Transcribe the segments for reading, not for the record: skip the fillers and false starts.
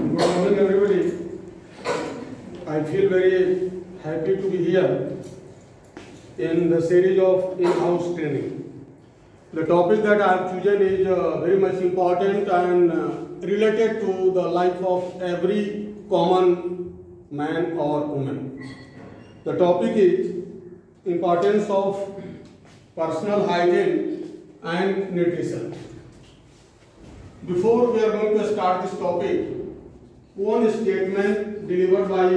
Good morning, everybody. I feel very happy to be here in the series of in-house training. The topic that I have chosen is very much important and related to the life of every common man or woman. The topic is importance of personal hygiene and nutrition. Before we are going to start this topic, one statement delivered by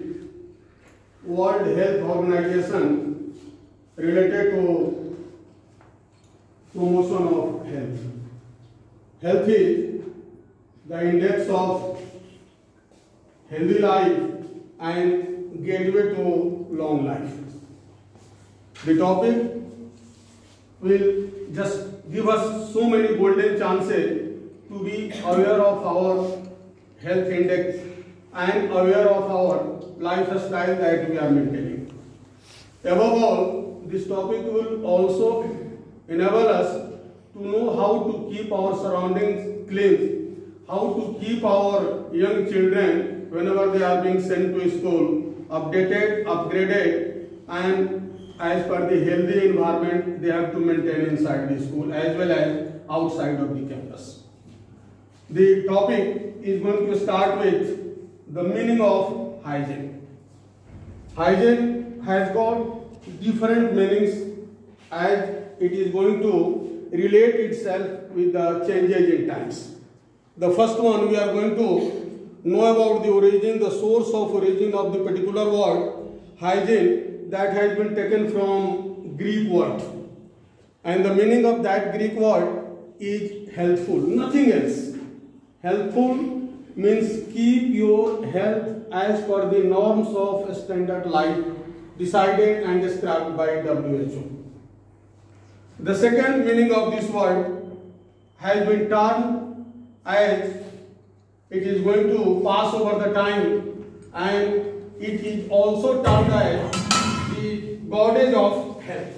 World Health Organization related to promotion of health. Health is the index of healthy life and gateway to long life. The topic will just give us so many golden chances to be aware of our health index and aware of our lifestyle that we are maintaining. Above all, this topic will also enable us to know how to keep our surroundings clean, how to keep our young children whenever they are being sent to school updated, upgraded, and as per the healthy environment they have to maintain inside the school as well as outside of the campus. The topic is going to start with the meaning of hygiene. Hygiene has got different meanings as it is going to relate itself with the changes in times. The first one, we are going to know about the origin, the source of origin of the particular word hygiene that has been taken from Greek word. And the meaning of that Greek word is healthful, nothing else. Healthful means keep your health as per the norms of standard life decided and described by WHO. The second meaning of this word has been termed as it is going to pass over the time, and it is also termed as the goddess of health.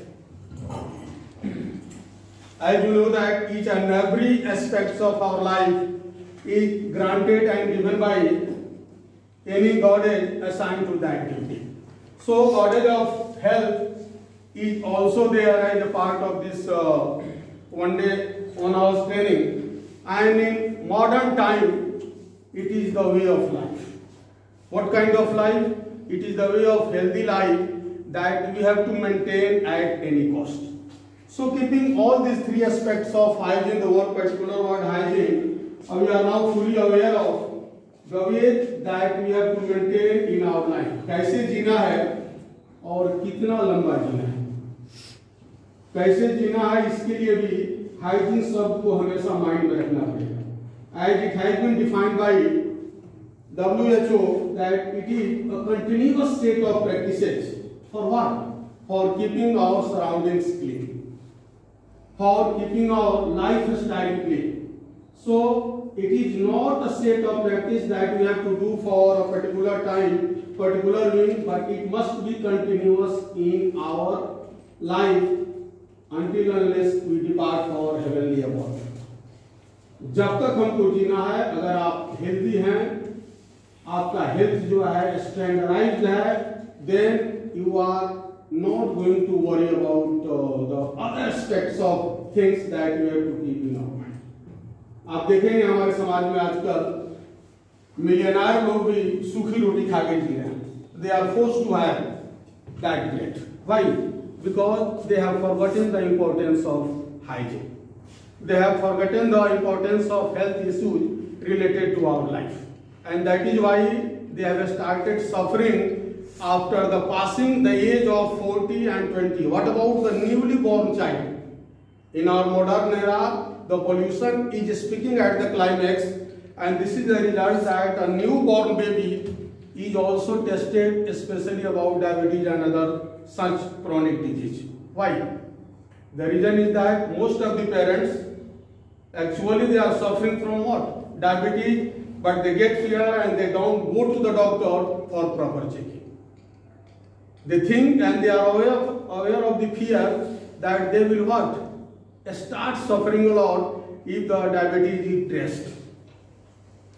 As you know that each and every aspect of our life is granted and given by any goddess assigned to that duty. So goddess of health is also there as a part of this one day on our training, and in modern time it is the way of life. What kind of life? It is the way of healthy life that we have to maintain at any cost. So keeping all these three aspects of hygiene, the particular word hygiene, we are now fully aware of the way that we have to maintain in our life. कैसे जीना है और कितना लंबा जीना है, कैसे जीना है, इसके लिए भी हाइजीन शब्द को हमेशा माइंड में रखना पड़ेगा. As it has been defined by WHO that it is a continuous state of practices for what? For keeping our surroundings clean, for keeping our lifestyle clean. So it is not a state of practice that we have to do for a particular time, particular means, but it must be continuous in our life until unless we depart for heavenly abode. जब तक हमको जीना है, अगर आप healthy हैं, आपका health जो है स्टैंडर्डाइज्ड है, then you are not going to worry about the other aspects of things that you have to keep in our mind. आप देखेंगे हमारे समाज में आजकल मिलियनर लोग भी सूखी रोटी खा के जी रहे हैं. They are forced to have that plate. Why? Because they have forgotten the importance of hygiene. They have forgotten the importance of health issues related to our life, and that is why they have started suffering after the passing the age of 40 and 20. What about the newly born child? In our modern era, the pollution is speaking at the climax, and this is the result that a newborn baby is also tested, especially about diabetes and other such chronic disease. Why? The reason is that most of the parents actually they are suffering from what? Diabetes, but they get fear and they don't go to the doctor for proper checking. They think and they are aware of the fear that they will what? Start suffering a lot if the diabetes is traced.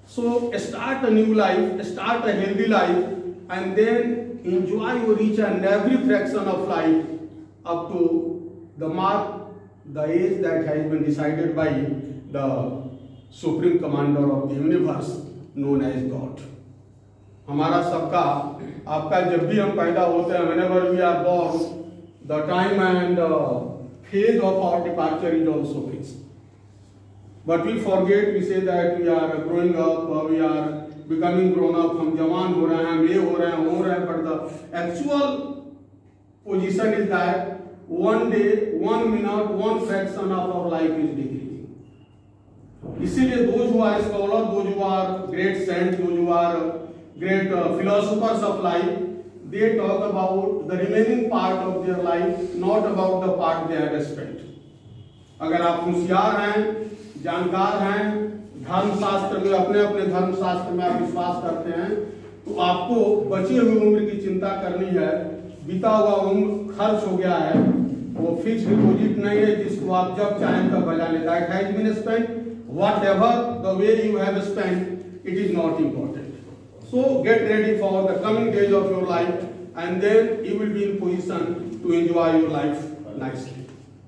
So start a new life, start a healthy life, and then enjoy your each and every fraction of life up to the mark, the age that has been decided by the Supreme Commander of the universe, known as God. हमारा सबका आपका जब भी हम पैदा होते हैं, whenever we are born, the time and phase of our departure is also fixed. But we forget, we say that we are growing up, we are becoming grown up, हम जवान हो रहे हैं, हम ये हो रहे हैं, but the actual position is that one day, 1 minute, 1 fraction of our life is decreasing. इसीलिए those who are scholars, those who are great saints, those who are great philosophers of life, they talk about the remaining part of their life, not about the part they have spent. अगर आप होशियार हैं, जानकार हैं, धर्मशास्त्र में अपने अपने धर्मशास्त्र में आप विश्वास करते हैं, तो आपको बची हुई उम्र की चिंता करनी है। बीता हुआ उम्र खर्च हो गया है, वो फिक्स डिपॉजिट नहीं है जिसको आप जब चाहें तब बजा लें। That has been spent, whatever the way you have spent, it is not important. So get ready for the coming days of your life, and then you will be in position to enjoy your life nicely.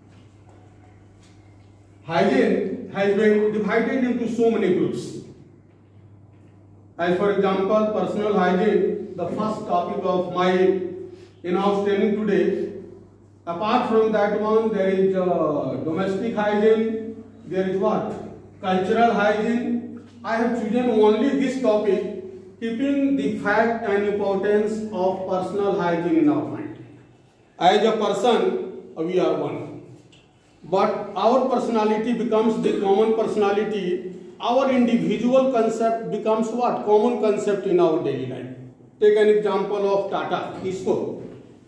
Hygiene has been divided into so many groups. As for example, personal hygiene, the first topic of my in-house training today. Apart from that one, there is domestic hygiene, there is what? Cultural hygiene. I have chosen only this topic, keeping the fact and importance of personal hygiene in our mind. As a person, we are one. But our personality becomes the common personality. Our individual concept becomes what? Common concept in our daily life. Take an example of Tata, Tisco.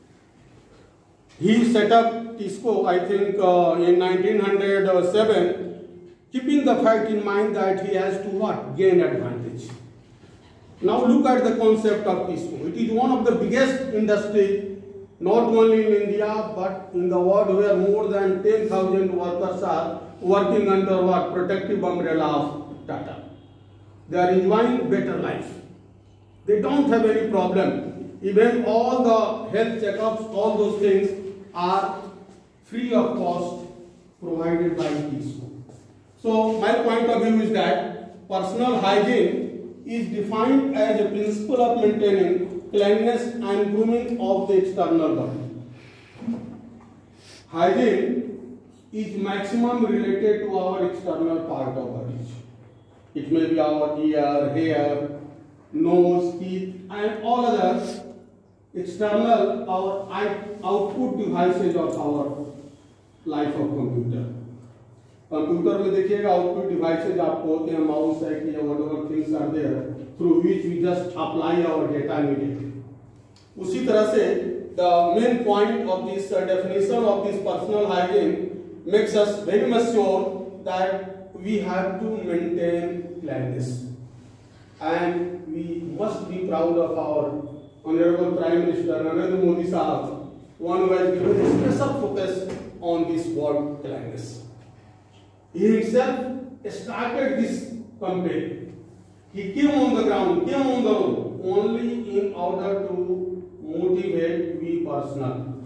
He set up Tisco, I think, in 1907, keeping the fact in mind that he has to what? Gain advantage. Now look at the concept of Tisco. It is one of the biggest industry, not only in India, but in the world, where more than 10,000 workers are working under what? Protective umbrella of Tata. They are enjoying better life. They don't have any problem. Even all the health checkups, all those things are free of cost, provided by Tisco. So my point of view is that personal hygiene is defined as a principle of maintaining cleanliness and grooming of the external body. Hygiene is maximum related to our external part of bodies. It may be our ear, hair, nose, teeth, and all other external, our output devices of our life of computer. Computer में देखिएगा output devices आपको होते हैं, mouse है कि whatever things are there through which we just apply our data immediately. उसी तरह से the main point of this definition of this personal hygiene makes us very much sure that we have to maintain cleanliness, and we must be proud of our Honorable Prime Minister Narendra Modi Sahab, one who has given a special focus on this word cleanliness. He himself started this campaign. He came on the ground, came on the road, only in order to motivate we personal.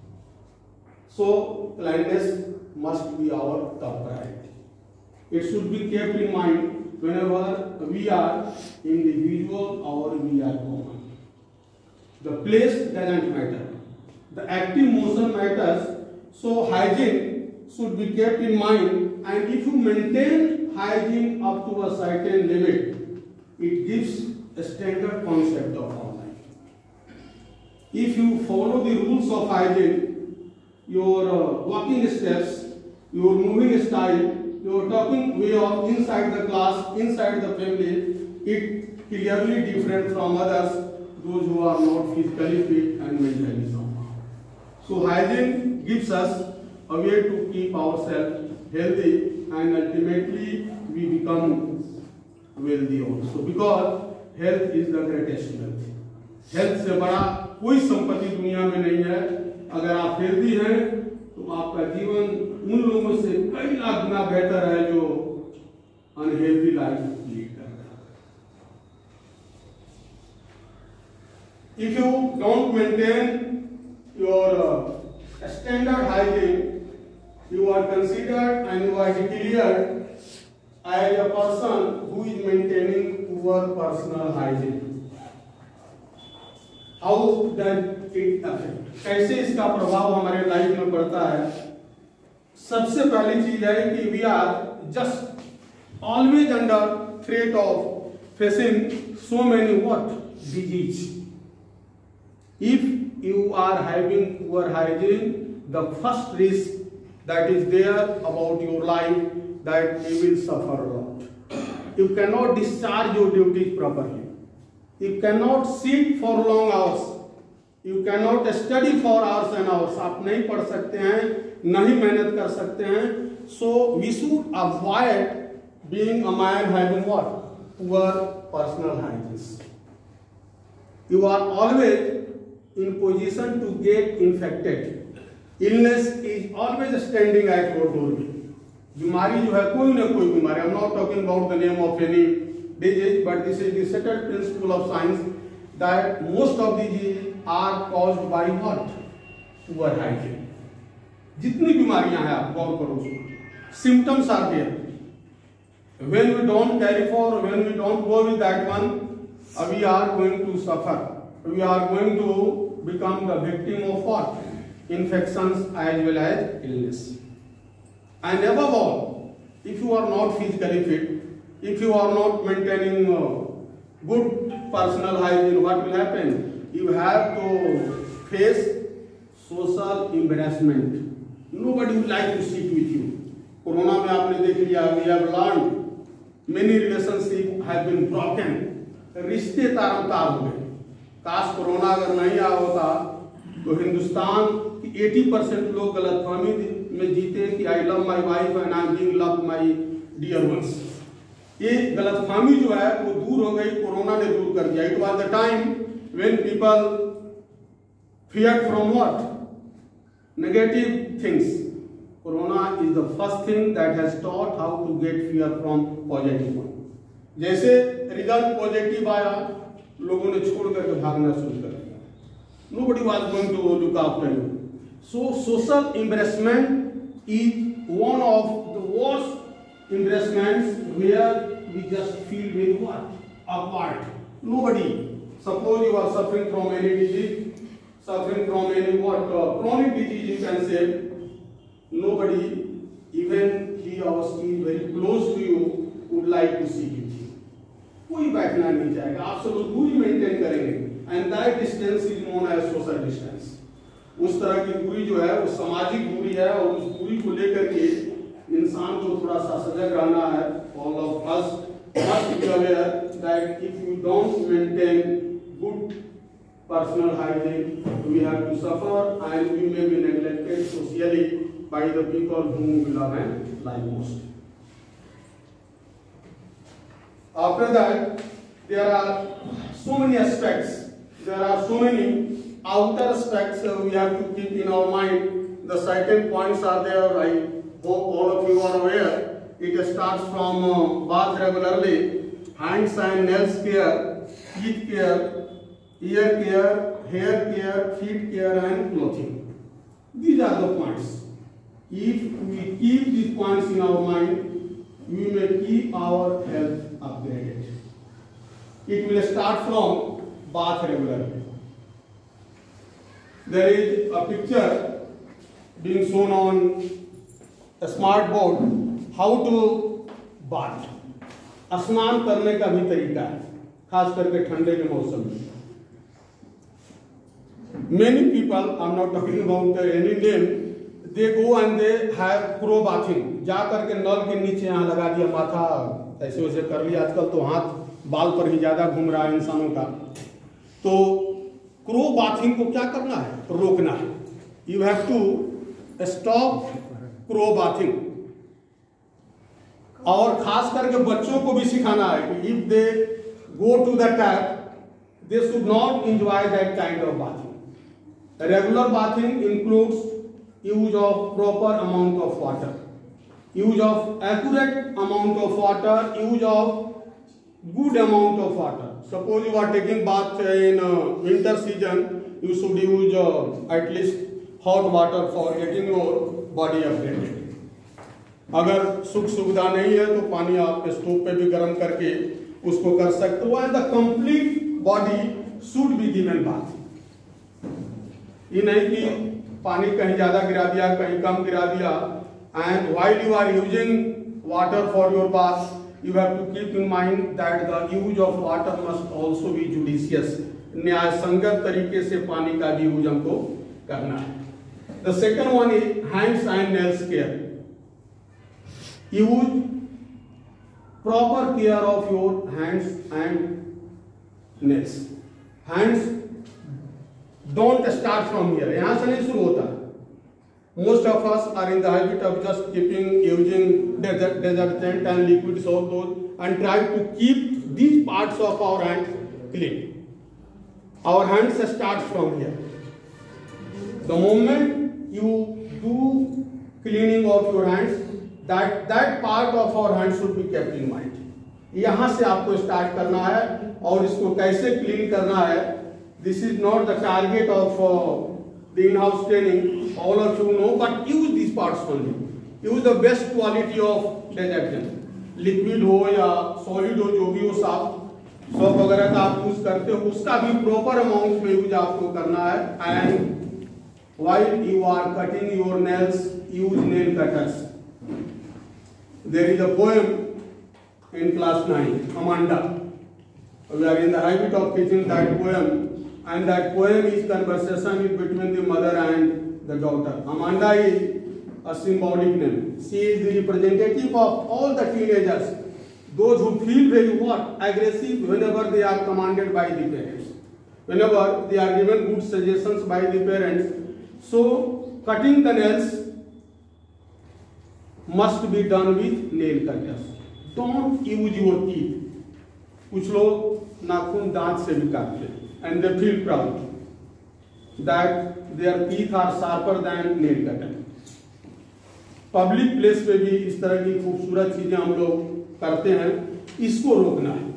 So cleanliness must be our top priority. It should be kept in mind whenever we are individual or we are common. The place doesn't matter. The active motion matters. So hygiene should be kept in mind, and if you maintain hygiene up to a certain limit, it gives a standard concept of our life. If you follow the rules of hygiene, your walking steps, your moving style, your talking way of inside the class, inside the family, it clearly different from others, those who are not physically fit and mentally sound. So hygiene gives us a way to keep ourselves healthy, and ultimately we become wealthy also, because health is the greatest wealth. Health से बड़ा कोई संपत्ति दुनिया में नहीं है। अगर आप हेल्दी हैं तो आपका जीवन उन लोगों से कई लाख गुना बेहतर है जो अनहेल्दी लाइफ लीड कर रहा है। If you don't maintain your standard hygiene, you are considered and you are declared as a person who is maintaining poor personal hygiene. How does it affect? कैसे इसका प्रभाव हमारे लाइफ में पड़ता है? सबसे पहली चीज है कि we are just always under threat of facing so many what disease. If you are having poor hygiene, the first risk that is there about your life, that you will suffer a lot. You cannot discharge your duties properly. You cannot sit for long hours. You cannot study for hours and hours. आप नहीं पढ़ सकते हैं, नहीं मेहनत कर सकते हैं. So we should avoid being a man having what? Poor personal hygiene. You are always in position to get infected. Illness is always standing at your doorway. बीमारी जो है कोई ना कोई बीमारी. I'm not talking about the name of any disease, but this is the settled principle of science that most of diseases are caused by what? Poor hygiene. जितनी बीमारियां हैं आप गौर करो उसको. Symptoms are there. When we don't carry for, when we don't go with that one, we are going to suffer. We are going to become the victim of what? Infections as well as illness. And above all, if you are not physically fit, if you are not maintaining good personal hygiene, what will happen? You have to face social embarrassment. Nobody would like to sit with you. Corona में आपने देख लिया, we have learned many relationships have been broken. रिश्ते तार हो गए. काश corona अगर नहीं आया होता तो हिंदुस्तान की 80% लोग गलतफहमी में जीते कि I love my wife and I am being love my dear ones. ये गलतफहमी जो है वो दूर हो गई, कोरोना ने दूर कर दिया. It was the time when people feared from what? Negative things. Corona is the first thing that has taught how to get fear from positive one. जैसे रिजल्ट पॉजिटिव आया, लोगों ने छोड़ करके भागना शुरू कर दिया. Nobody was going to look after you. So social embarrassment is one of the worst embarrassments where we just feel very what? Apart. Nobody. Suppose you are suffering from any disease, suffering from any what? Chronic disease you can say. Nobody, even he or she is very close to you, would like to see you. कोई बैठना नहीं चाहेगा. आप सब दूरी maintain करेंगे. And that distance is known as social distance. उस तरह की दूरी जो है वो सामाजिक दूरी है, और उस दूरी को लेकर के इंसान को थोड़ा सा सजग रहना है. All of us must be aware that if you don't maintain good personal hygiene, we have to suffer and we may be neglected socially by the people whom we love and like most. After that, there are so many aspects. There are so many outer aspects we have to keep in our mind. The certain points are there. I hope all of you are aware. It starts from bath regularly, hands and nails care, teeth care, ear care, hair care, feet care and clothing. These are the points. If we keep these points in our mind, we may keep our health upgraded. It will start from bath regularly. There is a picture being shown on a smart board how to bath. स्नान करने का भी तरीका है, खास करके ठंडे के मौसम में. Many people, I'm not talking about any name, they go and they have crow bathing. जा करके नल के नीचे यहाँ लगा दिया, माथा ऐसे वैसे कर लिया. आजकल तो हाथ बाल पर ही ज्यादा घूम रहा है इंसानों का. तो क्रो बाथिंग को क्या करना है? रोकना है. You have to stop crow bathing. और खास करके बच्चों को भी सिखाना है कि if they go to the tap, they should not enjoy that kind of bathing. Regular bathing includes use of proper amount of water, use of accurate amount of water, use of good amount of water. Suppose you are taking bath in winter season, you should use at least hot water for getting your body updated. अगर सुख सुविधा नहीं है तो पानी आप stove पे भी गर्म करके उसको कर सकते हो, and the complete body should be given bath. ये नहीं कि पानी कहीं ज्यादा गिरा दिया, कहीं कम गिरा दिया, and while you are using water for your bath, you have to keep in mind that the use of water must also be judicious. न्याय संगत तरीके से पानी का भी यूज हमको करना है। The second one is hands and nails care. Use proper care of your hands and nails. Hands don't start from here. यहाँ से नहीं शुरू होता। Most of us are in the habit of just using detergent and liquid soap and try to keep these parts of our hands clean. Our hands start from here. The moment you do cleaning of your hands, that part of our hands should be kept in mind. यहाँ से आपको start करना है, और इसको कैसे clean करना है, this is not the target of the in-house training. All of you know, but use these parts only. Use the best quality of detergent, liquid हो या solid हो, जो भी हो, soap वगैरह का आप यूज करते हो, उसका भी proper amount में यूज आपको करना है। And while you are cutting your nails, use nail cutters. There is a poem in class 9, Amanda. We are in the habit of teaching that poem, and that poem is conversation between the mother and the daughter. Amanda is a symbolic name. She is the representative of all the teenagers, those who feel very aggressive whenever they are commanded by the parents, whenever they are given good suggestions by the parents. So cutting the nails must be done with nail cutters. Don't use your teeth. कुछ लोग नाखून दांत से भी काटते हैं, and they feel proud that their teeth are sharper than nail cutter. Public place पे भी इस तरह की खूबसूरत चीजें हम लोग करते हैं, इसको रोकना है।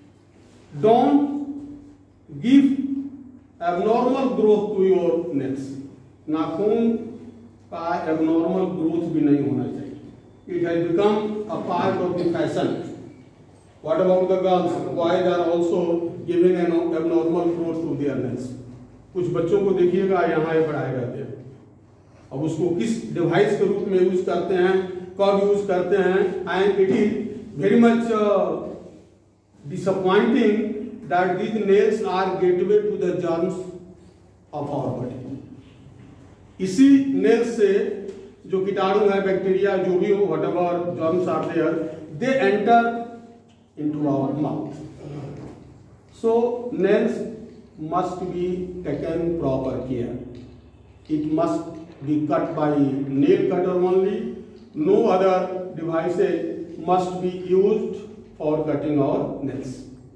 Don't give abnormal growth to your nails. नाखून का abnormal growth भी नहीं होना चाहिए। It has become a part of the fashion. What about the girls? Boys are also giving an abnormal growth to their nails. कुछ बच्चों को देखिएगा यहाँ ये बढ़ाए रहते हैं, अब उसको किस डिवाइस के रूप में यूज करते हैं, कब यूज करते हैं, and it is very much disappointing that these nails are gateway to the germs of our body. इसी नेल्स से जो कीटाणु है, बैक्टीरिया जो भी हो, whatever germs are there, they enter into our mouth. So nails must be taken proper care. It must be cut by nail cutter only. No other devices must be used for cutting our nails.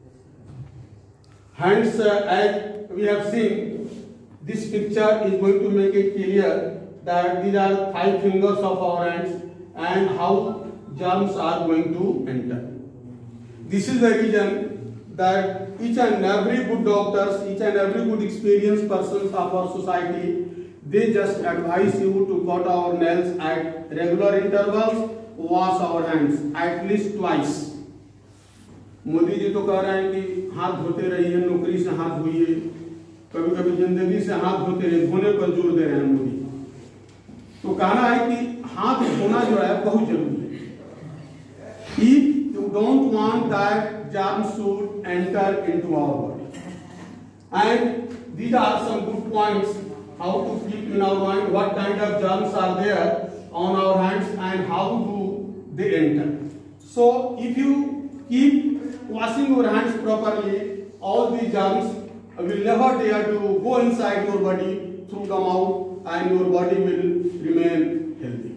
Hands, as we have seen, this picture is going to make it clear that these are 5 fingers of our hands and how germs are going to enter. This is the reason that each and every good doctors, each and every good experienced persons of our society, they just advise you to cut our nails at regular intervals, wash our hands at least twice. Modi ji तो कह रहे हैं कि हाथ धोते रहिए, नौकरी से हाथ धोइए, कभी कभी जिंदगी से हाथ धोते रहिए, धोने पर जोर दे रहे हैं मोदी। तो कहना है कि हाथ धोना जो है बहुत जरूरी है। If you don't want that germs should enter into our body, and these are some good points how to keep in our mind what kind of germs are there on our hands and how do they enter. So if you keep washing your hands properly, all these germs will never dare to go inside your body through the mouth, and your body will remain healthy.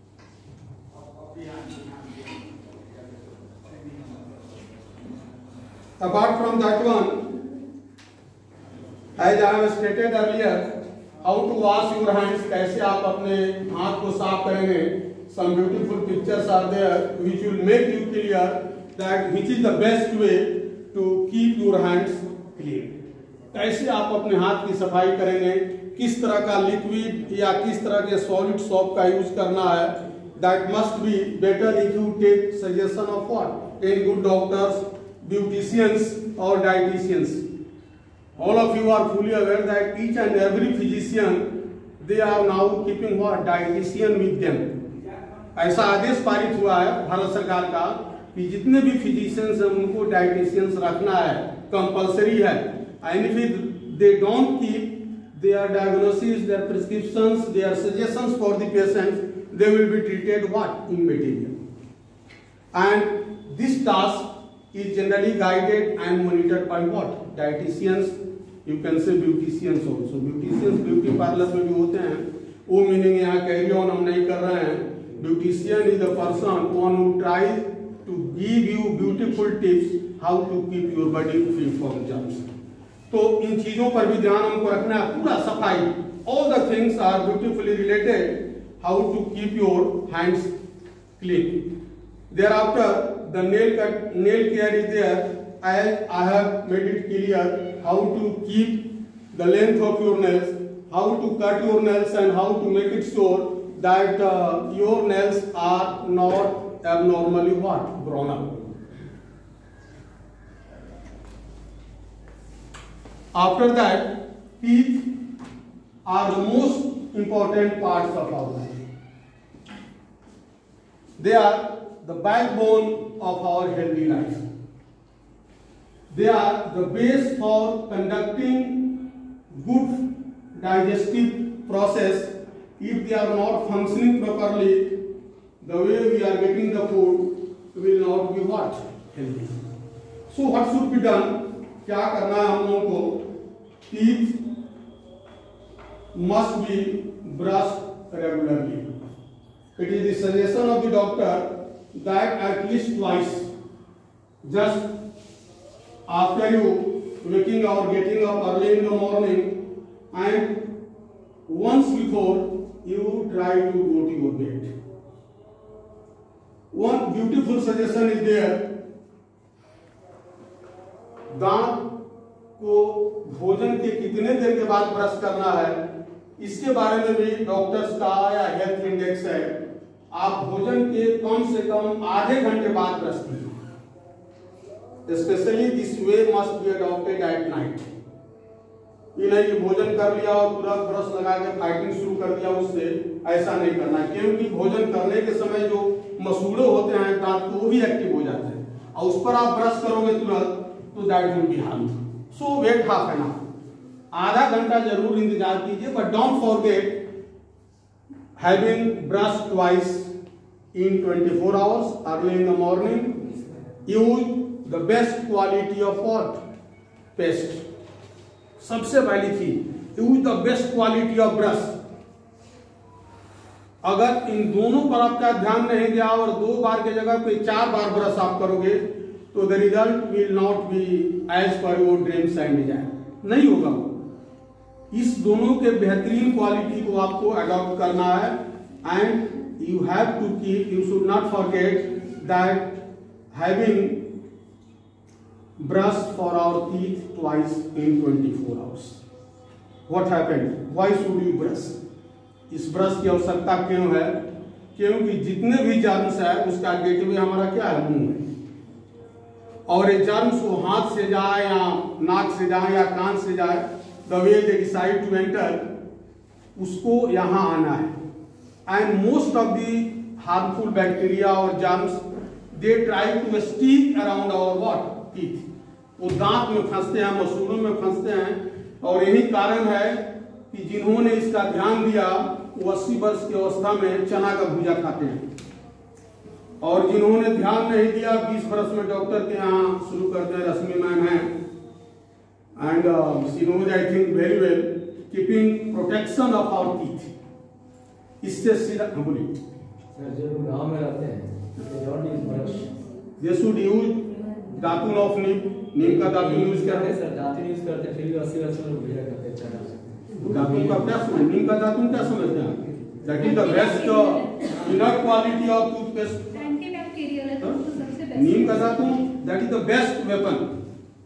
Apart from that one, as I have stated earlier, how to wash your hands, कैसे आप अपने हाथ को साफ करेंगे, some beautiful pictures are there which will make you clear that which is the best way to keep your hands clean. कैसे आप अपने हाथ की सफाई करेंगे, किस तरह का लिक्विड या किस तरह के सॉलिड सोप का यूज करना है, that must be better if you take suggestion of what? 10 good doctors, beauticians or dietitians. All of you are fully aware that each and every physician, they are now keeping what? Dietitian with them. ऐसा आदेश पारित हुआ है भारत सरकार का कि जितने भी physicians हैं उनको डाइटिशियंस रखना है, कंपलसरी है. And if they don't keep their diagnosis, their prescriptions, their suggestions for the patients, they will be treated what? Immaterial. And this task is generally guided and monitored by what? Dietitians, you can say beauticians also. Beauticians beauty parlor में भी होते हैं. वो meaning यहाँ carry on हम नहीं कर रहे हैं. Beautician is the person one who tries to give you beautiful tips how to keep your body free from germs. तो इन चीजों पर भी ध्यान हमको रखना है. पूरा सफाई, all the things are beautifully related how to keep your hands clean. Thereafter the nail care is there, as I have made it clear how to keep the length of your nails, how to cut your nails and how to make it sure that your nails are not abnormally what? Grown up. After that, teeth are the most important parts of our life. They are the backbone of our healthy life. They are the base for conducting good digestive process. If they are not functioning properly, the way we are getting the food will not be what? Healthy. So what should be done? क्या करना है हम लोगों को? Teeth must be brushed regularly. It is the suggestion of the doctor that at least twice, just after you waking or getting up early in the morning, and once before you try to go to your bed. One beautiful suggestion is there. दांत को भोजन के कितने देर के बाद brush करना है, इसके बारे में भी डॉक्टर्स का या हेल्थ इंडेक्स है. आप भोजन के कम से कम आधे घंटे बाद ब्रश कीजिए. Specially this way must be adopted at night. ये नहीं कि भोजन कर लिया और तुरंत ब्रश लगा के फाइटिंग शुरू कर दिया, उससे ऐसा नहीं करना है. क्योंकि भोजन करने के समय जो मसूड़े होते हैं दांत को, वो भी एक्टिव हो जाते हैं और उस पर आप ब्रश करोगे तुरंत तो that will be harmful. So wait half an hour. आधा घंटा जरूर इंतजार कीजिए, but don't forget having brush twice in 24 hours. Early in the morning use the best quality of what? Paste. सबसे पहली चीज, use the best quality of brush. अगर इन दोनों पर आपका ध्यान नहीं दिया और 2 बार की जगह पे 4 बार ब्रश आप करोगे तो the result will not be as per your dreams and desire. नहीं होगा वो. इस दोनों के बेहतरीन क्वालिटी को आपको अडॉप्ट करना है. And you have to keep, you should not forget that having brush for our teeth twice in 24 hours. What happened? Why should you brush? इस ब्रश की आवश्यकता क्यों है? क्योंकि जितने भी जर्म्स है उसका गेटवे हमारा क्या है? मुंह है. और ये जर्म्स वो हाथ से जाए या नाक से जाए या कान से जाए, the way they decide to enter, उसको यहाँ आना है. And most of the harmful bacteria और germs they try to stick around our what? Teeth. वो दांत में फंसते हैं, मसूड़ों में फंसते हैं. और यही कारण है कि जिन्होंने इसका ध्यान दिया वो 80 वर्ष की अवस्था में चना का भूजा खाते हैं, और जिन्होंने ध्यान नहीं दिया 20 वर्ष में डॉक्टर के यहाँ शुरू करते हैं. रश्मि मैम है and she knows I think very well keeping protection of our teeth. इससे सीधा बोलिए सर, जो गांव में रहते हैं they should use datun of neem का दातुन यूज करते हैं. सर दातुन यूज करते फिर भी 80 वर्ष में भूजा करते हैं. दातुन का क्या समझ? नीम का दातुन क्या समझते हैं? That is the best inner quality of toothpaste. नीम का दातुन that is the best weapon.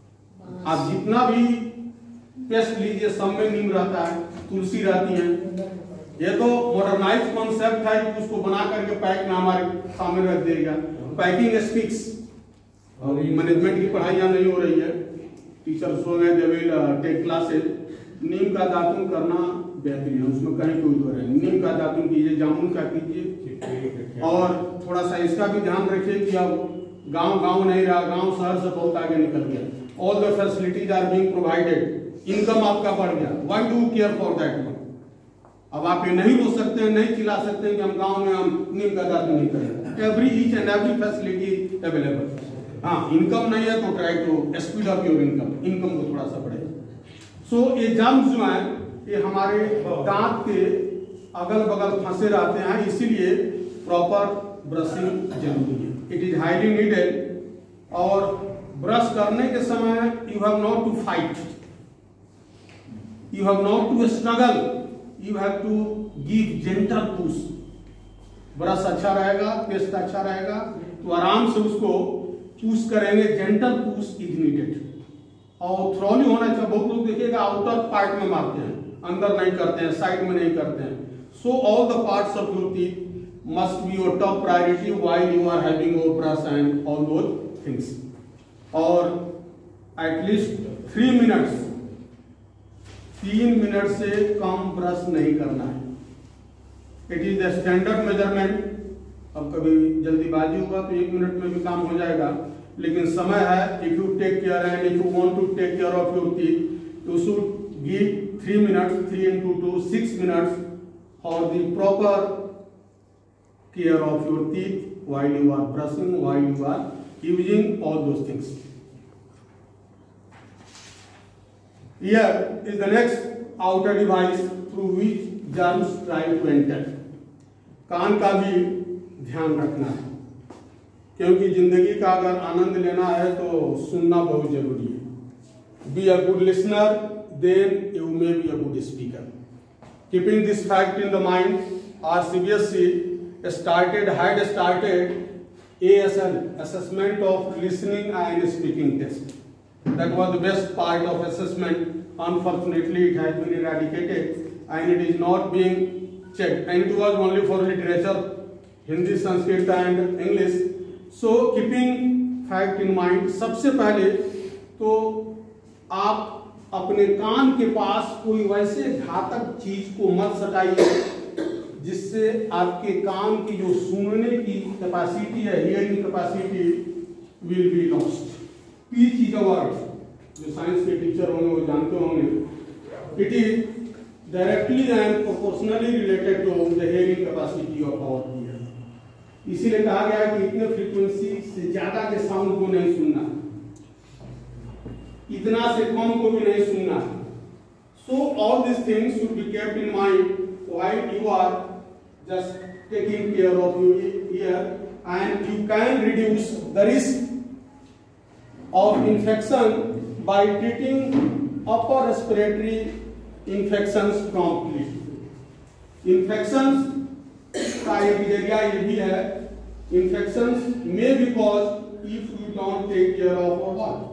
आप जितना भी पेस्ट लीजिए सब में नीम रहता है, तुलसी रहती है। ये तो मॉडर्नाइज कॉन्सेप्ट है कि उसको बना करके पैक में हमारे सामने रख देगा। पैकिंग स्टिक्स और मैनेजमेंट की पढ़ाई नहीं हो रही है, टीचर्स हो गए, दे विल टेक क्लासेस। नीम का दातुन करना बेहतरीन है, उसमें कहीं कोई दो है। नीम का दातुन कीजिए, जामुन का कीजिए, और थोड़ा सा इसका भी ध्यान रखिए कि अब गांव नहीं रहा, गांव शहर से बहुत आगे निकल गया। All the facilities are being provided, income आपका बढ़ गया। Why do care for that one? अब आप ये नहीं बोल सकते हैं, नहीं चिल्ला सकते हैं कि हम गांव में हम नीम का दातुन नहीं करेंगे। Every each and every facility available. हाँ, इनकम नहीं है तो try to speed up your income को थोड़ा सा बढ़ेगा। सो ये जर्म्स जो है ये हमारे दांत के अगल बगल फंसे रहते हैं, इसीलिए प्रॉपर ब्रशिंग जरूरी है। It is highly needed. और ब्रश करने के समय you have not to fight, you have not to struggle, you have to give gentle push. Brush अच्छा रहेगा, पेस्ट अच्छा रहेगा तो आराम से उसको पुश करेंगे। Gentle push is needed. और थ्रॉली होना चाहिए। बहुत लोग देखिएगा आउटर पार्ट में मारते हैं, अंदर नहीं करते हैं, साइड में नहीं करते हैं। So all the parts of your teeth must be your top priority while you are having your brush and all those things. और at least 3 minutes, 3 मिनट से कम ब्रश नहीं करना है। It is the standard measurement. अब कभी जल्दीबाजी हुआ तो 1 मिनट में भी काम हो जाएगा, लेकिन समय है। If you take care and if you want to take care of your teeth, you should give 3 minutes, 3 into 2, 6 minutes for the proper care of your teeth while you are brushing, while you are using all those things. Here is the next outer device through which germs try to enter. कान का भी ध्यान रखना है, क्योंकि जिंदगी का अगर आनंद लेना है तो सुनना बहुत जरूरी है। Be a good listener, then you may be a good speaker. Keeping this fact in the mind, our CBSE had started ASL, Assessment of Listening and Speaking Test. That was the best part of assessment. Unfortunately, it has been eradicated and it is not being checked. And it was only for literature, Hindi, Sanskrit and English. So keeping fact in mind, सबसे पहले तो आप अपने कान के पास कोई वैसे घातक चीज को मत सटाइए जिससे आपके कान की जो सुनने की कैपेसिटी है, hearing capacity will be lost. Pitch is a word, जो साइंस के टीचर होंगे वो जानते होंगे। It is directly and proportionally related to the hearing capacity of our ear. इसीलिए कहा गया है कि इतने फ्रीक्वेंसी से ज्यादा के साउंड को नहीं सुनना, इतना से कम को भी नहीं सुनना। So all this things should be kept in mind while you are just taking care of your ear, and you can reduce the risk of infection by treating upper respiratory infections promptly. Infections का एक जरिया ये भी है, infections may be caused if you don't take care of your what?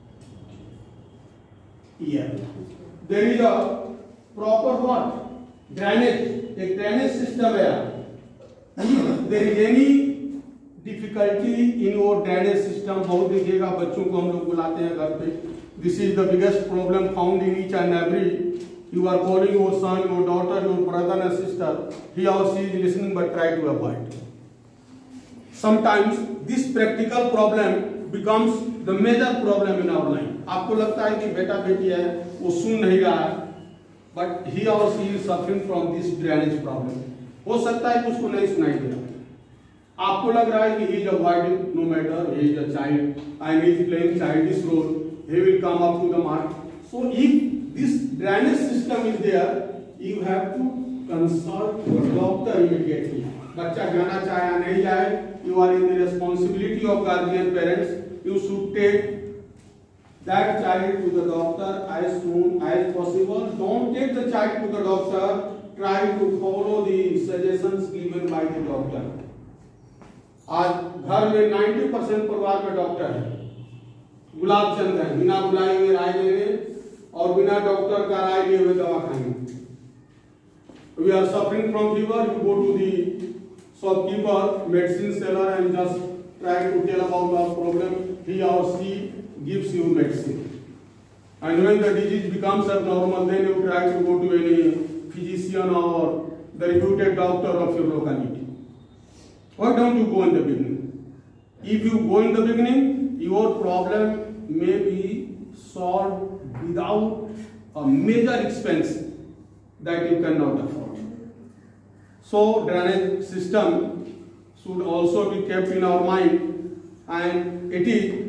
Ear. There is a proper what? Drainage, एक drainage system है। There is any difficulty in your drainage system, बहुत देखिएगा बच्चों को हम लोग बुलाते हैं घर पे, this is the biggest problem found in each and every. You are calling your son, your daughter, your brother and sister, he और she is listening but try to avoid. Sometimes this practical problem becomes the major problem in our life. आपको लगता है कि बेटा बेटी है वो सुन नहीं रहा है, but he or she is suffering from this drainage problem. हो सकता है कि उसको नहीं सुनाई दे रहा, आपको लग रहा है कि he is avoiding, no matter he is a child and he is playing childish role, he will come up to the mark. So if this drainage system is there, you have to consult your doctor immediately. बच्चा जाना चाहे या नहीं जाए, you are in the responsibility of guardian parents. You should take that child to the doctor as soon as possible. Don't take the child to the doctor. Try to follow the suggestions given by the doctor. आज घर में 90% परिवार में doctor है, गुलाब चंद है, बिना बुलाए हुए राय देंगे और बिना डॉक्टर का राय लिए हुए दवा खाएंगे। We are suffering from fever, you go to the shopkeeper, medicine seller and just try to tell about the problem. He or she gives you medicine. And when the disease becomes abnormal, then you try to go to any physician or the reputed doctor of your locality. Why don't you go in the beginning? If you go in the beginning, your problem may be solved without a major expense that you cannot afford. So drainage system should also be kept in our mind, and it is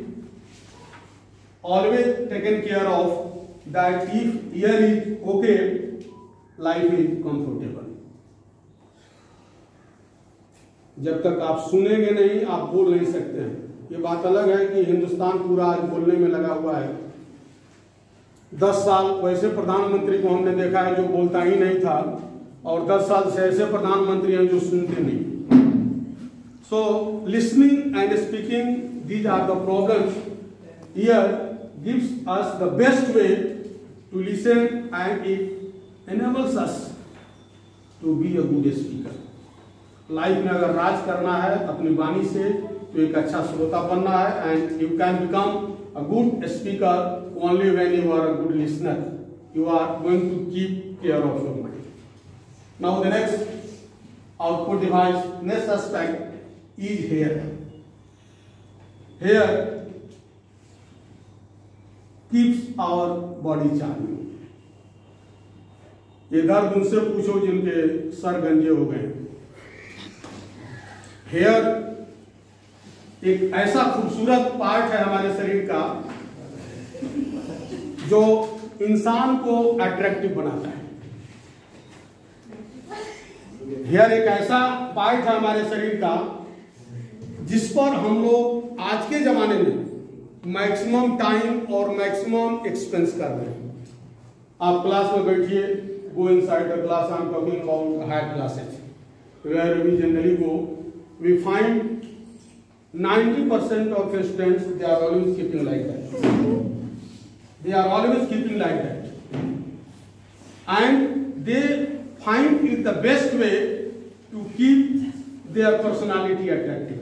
always taken care of that if ear is okay, life is comfortable. जब तक आप सुनेंगे नहीं, आप बोल नहीं सकते हैं। ये बात अलग है कि हिंदुस्तान पूरा आज बोलने में लगा हुआ है। 10 साल वैसे प्रधानमंत्री को हमने देखा है जो बोलता ही नहीं था, और 10 साल से ऐसे प्रधानमंत्री हैं जो सुनते नहीं। So listening and speaking, these are the problems. Ear gives us the best way to listen, and it enables us to be a good speaker. Life में अगर राज करना है अपनी वाणी से, तो एक अच्छा श्रोता बनना है, and you can become a good speaker only when you are a good listener. You are going to keep care of your mind. Now the next output device, next aspect is hair. Hair keeps our body charming. ये दर्द उनसे पूछो जिनके sir गंजे हो गए. Hair एक ऐसा खूबसूरत पार्ट है हमारे शरीर का जो इंसान को अट्रैक्टिव बनाता है. हेयर एक ऐसा पार्ट है हमारे शरीर का जिस पर हम लोग आज के जमाने में मैक्सिमम टाइम और मैक्सिमम एक्सपेंस कर रहे हैं. आप क्लास में बैठिए, go inside the class. I am talking about higher classes where we generally go. We find 90% of students, they are always keeping like that. They are always keeping like that, and they find it the best way to keep their personality attractive.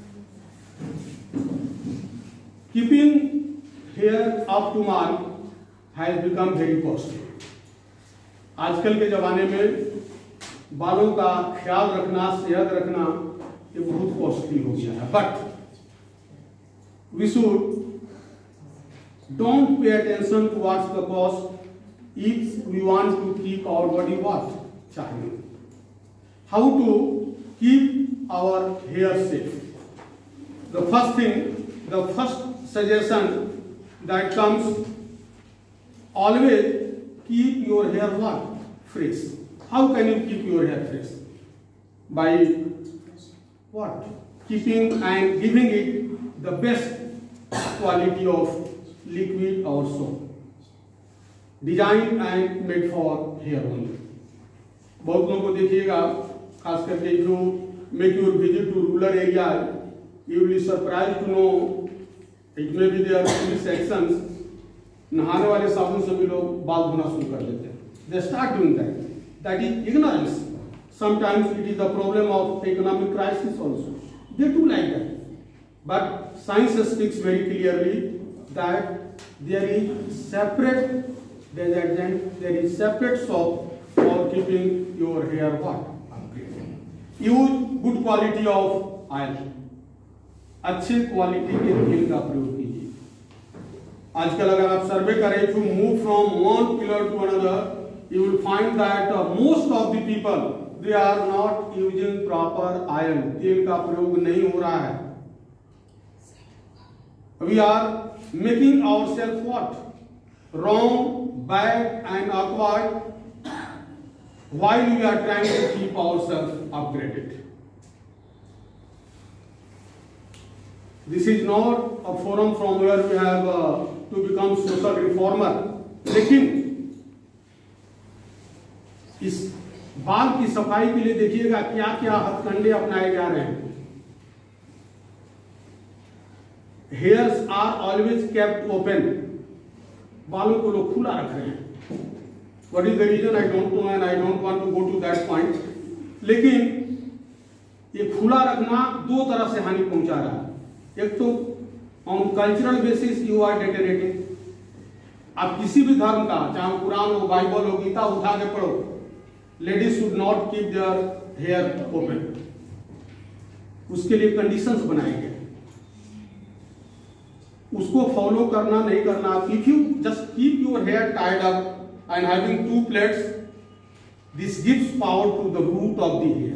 Keeping hair up to mark has become very costly. आजकल के जमाने में बालों का ख्याल रखना, सेहत रखना, ये बहुत कॉस्टली हो गया है. But we should don't pay attention towards the cost if we want to keep our body what charming. How to keep our hair safe? The first thing, the first suggestion that comes, always keep your hair what? Fresh. How can you keep your hair fresh? By what? Keeping and giving it the best quality of liquid or soap. Designed and made for hair only. बहुत लोगों को देखिएगा, खास करके if you make your visit to rural area, you will be surprised to know it may be there are sections. नहाने वाले साबुन से भी लोग बाल धोना शुरू कर देते हैं. They start doing that. That is ignorance. Sometimes it is the problem of economic crisis also. They do like that. But science speaks very clearly that there is separate detergent, there is separate soap for keeping your hair what? Use good quality of oil. अच्छी quality के तेल का प्रयोग कीजिए. आजकल अगर आप सर्वे करें, if you move from one pillar to another, you will find that most of the people, they are not using proper oil. तेल का प्रयोग नहीं हो रहा है. We are making ourselves what? Wrong, bad and awkward while we are trying to keep ourselves upgraded. This is not a forum from where we have to become social reformer. लेकिन इस बाल की सफाई के लिए देखिएगा क्या क्या हथकंडे अपनाए जा रहे हैं. Hairs are always kept open, बालों को लोग खुला रख रहे हैं। What is the reason I don't know and I don't want to go to that point. लेकिन ये खुला रखना दो तरह से हानि पहुंचा रहा है। एक तो on cultural basis you are deteriorating. आप किसी भी धर्म का, चाहे कुरान हो, बाइबल हो, गीता उठा के पढ़ो, ladies should not keep their hair open. उसके लिए कंडीशंस बनाए गए, उसको फॉलो करना नहीं करना। If you just keep your hair tied up and having 2 plates, this gives power to the root of the hair.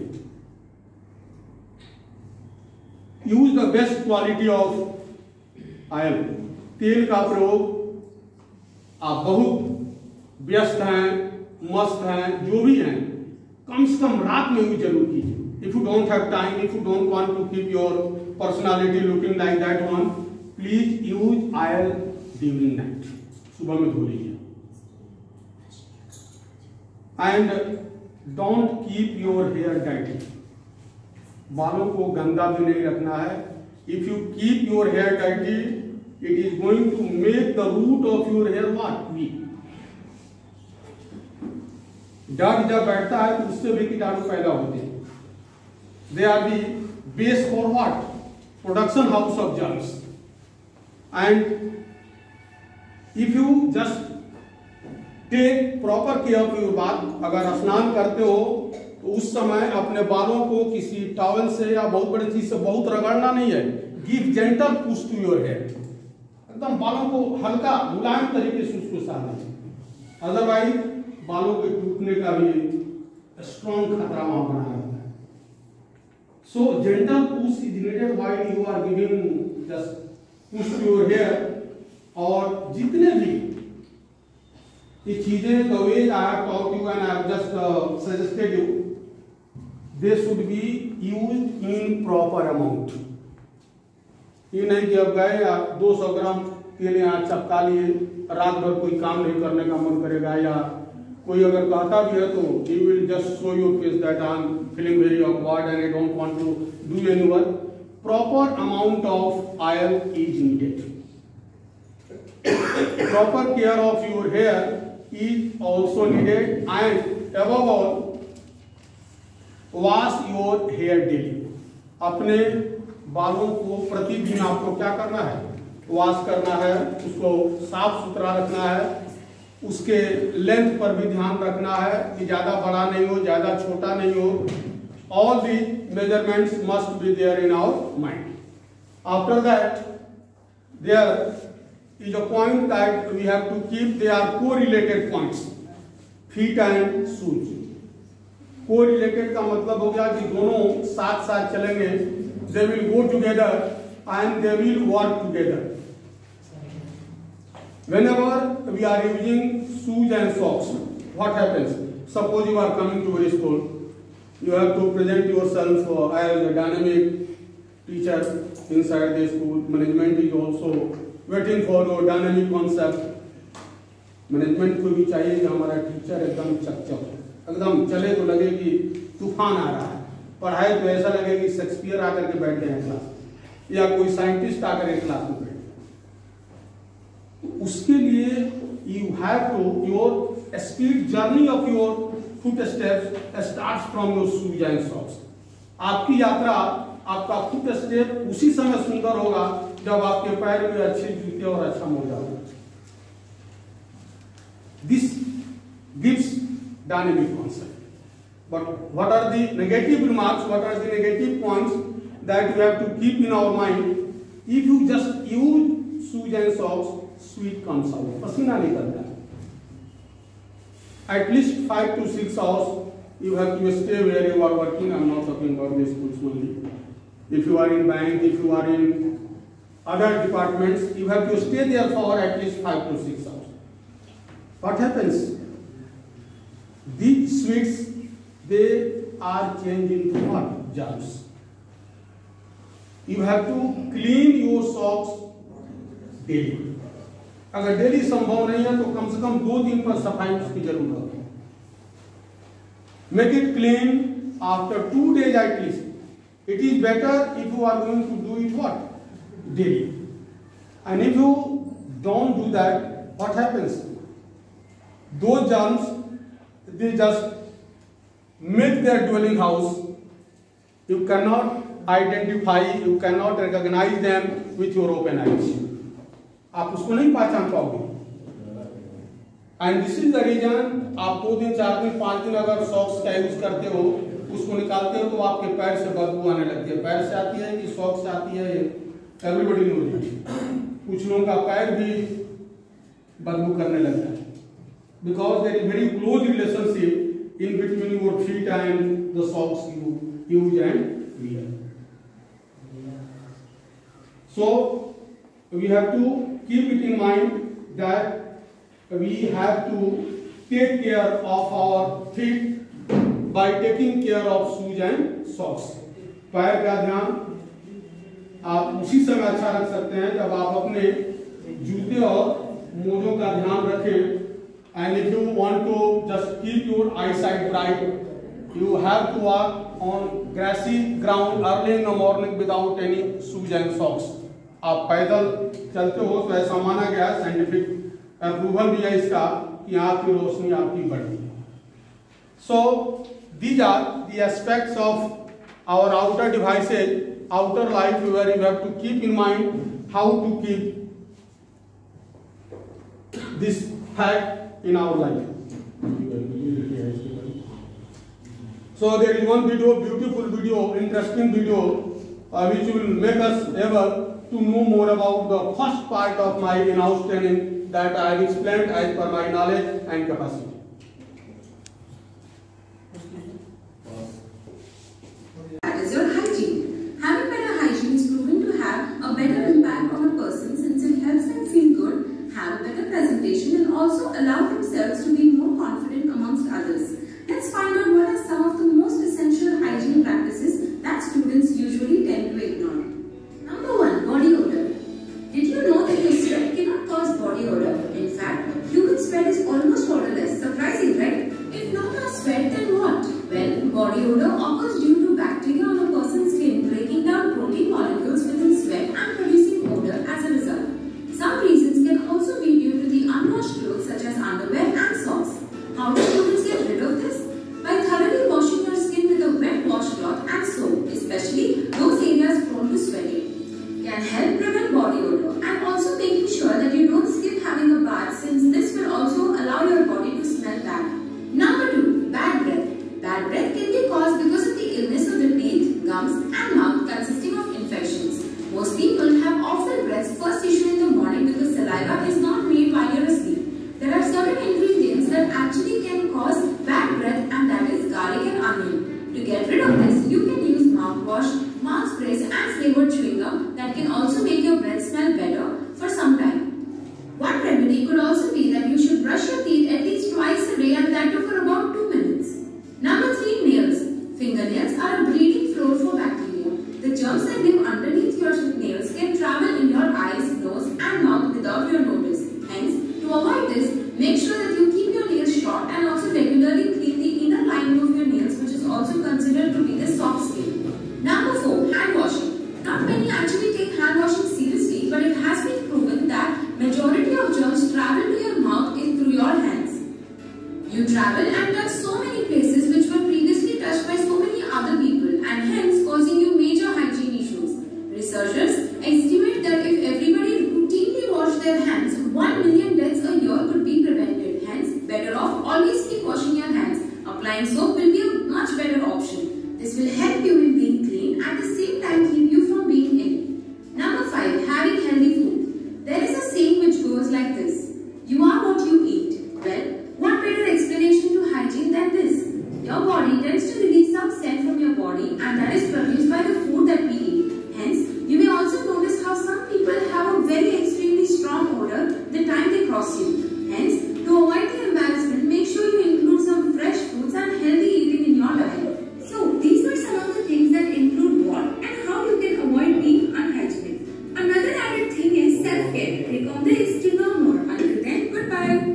Use the best quality of oil. तेल का प्रयोग, आप बहुत व्यस्त हैं, मस्त हैं, जो भी हैं, कम से कम रात में भी जरूर कीजिए। If you don't have time, if you don't want to keep your personality looking like that one, please use oil during night. सुबह में धो लीजिए। And don't keep your hair dirty. बालों को गंदा भी नहीं रखना है। If you keep your hair dirty, it is going to make the root of your hair what? Weak. Dirt जब बैठता है तो उससे भी कीटाणु पैदा होते हैं। They are the base for what? Production house of germs. And if you just take proper care of your bath, अगर स्नान करते हो तो उस समय अपने बालों को किसी टॉवल से या बहुत बड़ी चीज से बहुत रगड़ना नहीं है। Give gentle push to your hair. एकदम बालों को हल्का मुलायम तरीके से उसको सारना चाहिए। अदरवाइज बालों के टूटने का भी स्ट्रॉन्ग खतरा वहां बना रहता है। So gentle push is needed while you are giving just push to your hair. और जितने भी ये चीजें the way I have told you and I have just suggested you, they should be used in proper amount. ये नहीं कि अब गए या 200 ग्राम तेल यहाँ चपका लिए, रात भर कोई काम नहीं करने का मन करेगा, या कोई अगर कहता भी है तो he will just show your face that I am feeling very awkward and I don't want to do any work. Proper amount of oil is needed. Proper care of your hair is also needed and above all wash your hair daily. अपने बालों को प्रतिदिन आपको क्या करना है? Wash करना है, उसको साफ सुथरा रखना है, उसके लेंथ पर भी ध्यान रखना है कि ज्यादा बड़ा नहीं हो, ज्यादा छोटा नहीं हो। All the measurements must be there in our mind. After that there is a point that we have to keep, they are correlated points, feet and shoes. Correlated का मतलब हो गया कि दोनों साथ साथ चलेंगे, they will go together and they will work together. Whenever we are using shoes and socks, what happens? Suppose you are coming to a school, you have to present yourself as a dynamic teacher inside the school. Management is also waiting for your dynamic concept. Management को भी चाहिए कि हमारा teacher एकदम चकचक, एकदम चले तो लगे कि तूफान आ रहा है, पढ़ाई तो ऐसा लगे कि शेक्सपियर आकर के बैठ गए हैं क्लास, या कोई साइंटिस्ट आकर के क्लास में बैठ। उसके लिए you have to, your speed journey of your foot steps starts from your shoes and socks. आपकी यात्रा, आपका फुट स्टेप उसी समय सुंदर होगा जब आपके पैर में अच्छे जूते और अच्छा मोजा होगा। This gives dynamic concept. But what are the negative remarks? What are the negative points that we have to keep in our mind? If you just use shoes and socks, sweat comes out. पसीना निकलता है. At least 5 to 6 hours you have to stay where you are working. I am not talking about the schools only. If you are in bank, if you are in other departments, you have to stay there for at least 5 to 6 hours. What happens? These sweats, they are changed into what? Germs. You have to clean your socks daily. अगर daily संभव नहीं है तो कम से कम 2 दिन पर सफाई उसकी जरूरत है. Make it clean after 2 days at least. It is better if you are going to do it what? Daily. And if you don't do that, what happens? Those germs, they just make their dwelling house. You cannot identify, you cannot recognize them with your open eyes. आप उसको नहीं पहचान पाओगे. And this is the reason आप 2 दिन 4 दिन 5 दिन अगर सॉक्स का यूज करते हो, उसको निकालते हो तो आपके पैर से बदबू आने लगती है. पैर से आती है कि सॉक्स से आती है, एवरीबॉडी नोज. कुछ लोगों का पैर भी बदबू करने लगता है. Because there is very close relationship in between your feet and the socks you use and wear. So we have to keep it in mind that we have to take care of our feet by taking care of shoes and socks. पैर का ध्यान आप उसी समय अच्छा रख सकते हैं जब आप अपने जूते और मोजों का ध्यान रखें. And if you want to just keep your eyesight bright, you have to walk on grassy ground early in the morning without any shoes and socks. आप पैदल चलते हो तो ऐसा माना गया, साइंटिफिक अप्रूवल भी है इसका, कि आँख की रोशनी आपकी बढ़ती है. So these are the aspects of our outer devices, outer life, where you have to keep in mind how to keep this fact in our life. So there is one video, beautiful video, interesting video, which will make us able to know more about the first part of my in-house training that I have explained as per my knowledge and capacity. That is your hygiene. Having better hygiene is proven to have a better impact on a person, since it helps them feel good, have a better presentation, and also allow themselves to be more confident amongst others. Let's find out what are some of the most essential hygiene practices that students usually tend to ignore. Number 1, body odor. Did you know that your sweat cannot cause body odor? In fact, human sweat is almost odorless. Surprising, right? If not our sweat, then what? Well, body odor occurs due to bacteria on a person's skin breaking down protein molecules within sweat and producing odor as a result. Some reasons can also be due to the unwashed clothes such as underwear and socks. How do students get rid of this? By thoroughly washing your skin with a wet washcloth and soap, especially those areas prone to sweating. Can help prevent body odor, and also making sure that you don't skip having a bath, since this will also allow your body to smell bad. Number 2, bad breath. Bad breath can be caused because of the illness of the teeth, gums and mouth consisting of infections. Most people have awful breaths first issue in the morning because saliva is not made while you're asleep. There are certain ingredients that actually can cause bad breath, and that is garlic and onion. To get rid of this, you can use mouthwash, mouth sprays and flavored chewing gum that can also make your breath smell better for some time. One remedy could also be that you should brush your teeth at least twice a day, and that too for about 2 minutes. Number 3, nails. Fingernails are a breeding floor for bacteria. The germs that live underneath your nails can travel in your eyes, nose and mouth without your notice. Hence, to avoid this, make sure that you keep your nails short and also regularly clean the inner lining of your nails, which is also considered to be the soft skin. Number 4, hand washing. Not many actually take hand washing seriously, but it has been proven that majority of germs travel to your mouth through your hands. You travel and touch so many places which were previously touched by so many other people, and hence causing you major hygiene issues. Researchers estimate that if everybody routinely washed their hands, 1 million deaths a year could be prevented. Hence, better off always keep washing your hands. Applying soap will be a much better option. This will help you in being clean, at the same time keep you from being ill. Number 5, having healthy food. There is a saying which goes like this: you are what you eat. Well, what better explanation to hygiene than this? Your body tends to release some scent from your body, and that is produced by the food that we eat. Hence, you may also notice how some people have a very extremely strong odor the time they cross you. Hence, to avoid the embarrassment, make sure you include some fresh fruits and healthy eating in your diet. So, these were some of the things that include what and how you can avoid being unhygienic. Another added thing is self-care. Click on this to know more. Until then, goodbye.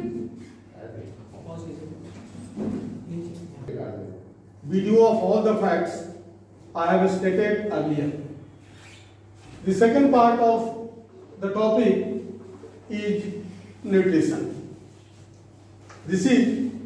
Video of all the facts I have stated earlier. The second part of the topic is nutrition. This is